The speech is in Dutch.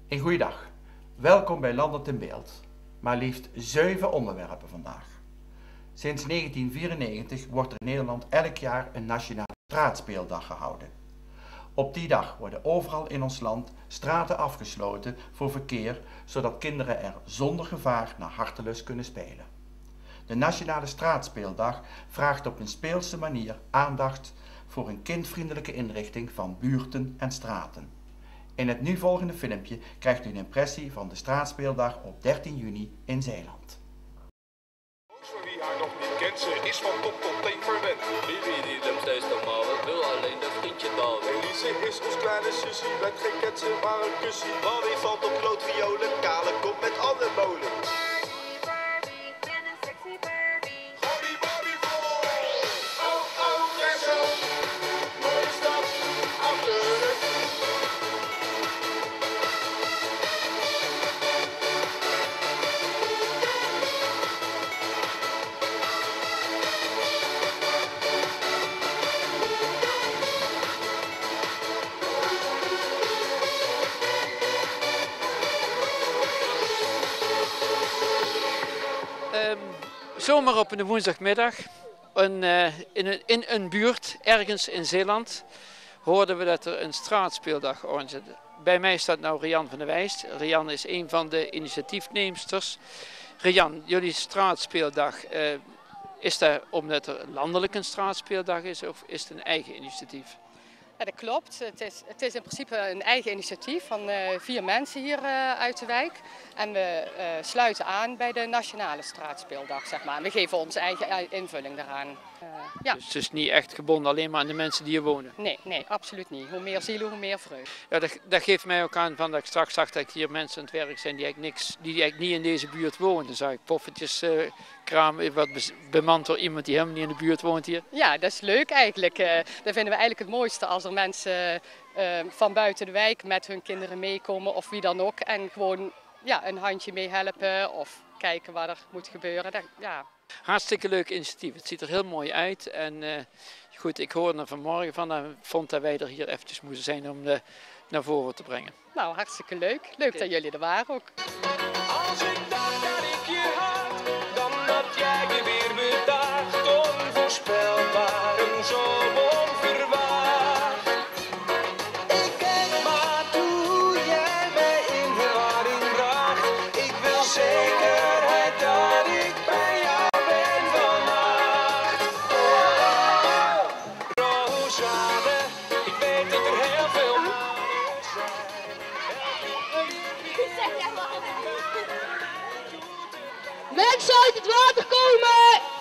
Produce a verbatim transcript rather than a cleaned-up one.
Een goeiedag. Welkom bij Landert in Beeld. Maar liefst zeven onderwerpen vandaag. Sinds negentien vierennegentig wordt er in Nederland elk jaar een nationale straatspeeldag gehouden. Op die dag worden overal in ons land straten afgesloten voor verkeer, zodat kinderen er zonder gevaar naar hartelust kunnen spelen. De Nationale Straatspeeldag vraagt op een speelse manier aandacht voor een kindvriendelijke inrichting van buurten en straten. In het nu volgende filmpje krijgt u een impressie van de Straatspeeldag op dertien juni in Zeeland. Voor wie haar nog niet kent, ze is van top tot teen verwend. Bibi die loopt steeds normaal, ik wil alleen dat vriendje dan. Elise is ons kleine sussie, met geen ketsen maar een kussie. Barbie valt op klootviolen, Kale komt met alle molen. Barbie, Barbie vol! Oh, oh, ja zo! Mooie stad, afleuren. Um, zomaar op een woensdagmiddag een, uh, in, een, in een buurt, ergens in Zeeland, hoorden we dat er een straatspeeldag organiseerde. Bij mij staat nou Rian van der Wijst. Rian is een van de initiatiefneemsters. Rian, jullie straatspeeldag, uh, is dat omdat er landelijk een straatspeeldag is of is het een eigen initiatief? Ja, dat klopt. Het is, het is in principe een eigen initiatief van uh, vier mensen hier uh, uit de wijk. En we uh, sluiten aan bij de Nationale Straatspeeldag, zeg maar. En we geven onze eigen invulling daaraan. Uh, ja. Dus het is niet echt gebonden alleen maar aan de mensen die hier wonen? Nee, nee, absoluut niet. Hoe meer zielen, hoe meer vreugde. Ja, dat, dat geeft mij ook aan van dat ik straks zag dat hier mensen aan het werk zijn die eigenlijk, niks, die eigenlijk niet in deze buurt wonen. Dan zag ik poffertjes uh, kramen, wat bemand door iemand die helemaal niet in de buurt woont hier. Ja, dat is leuk eigenlijk. Uh, dat vinden we eigenlijk het mooiste als er mensen uh, van buiten de wijk met hun kinderen meekomen of wie dan ook. En gewoon ja, een handje meehelpen of kijken wat er moet gebeuren. Dat, ja. Hartstikke leuk initiatief. Het ziet er heel mooi uit. En uh, goed, ik hoorde er vanmorgen van en vond dat wij er hier eventjes moesten zijn om de naar voren te brengen. Nou, hartstikke leuk. Leuk okay. Dat jullie er waren ook. Als ik dacht dat ik je had, dan had jij je weer bedacht. Onvoorspelbaar en zo onverwacht. Ik kijk maar hoe jij mij in verwarring bracht. Ik wil zekerheid dat ik bij jou ben vannacht. Oh, Rosanne, ik weet dat er heel veel mannen zijn. Mensen uit het water komen!